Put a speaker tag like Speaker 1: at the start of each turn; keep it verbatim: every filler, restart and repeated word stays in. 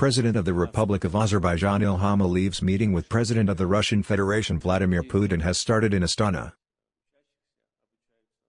Speaker 1: President of the Republic of Azerbaijan Ilham Aliyev's meeting with President of the Russian Federation Vladimir Putin has started in Astana.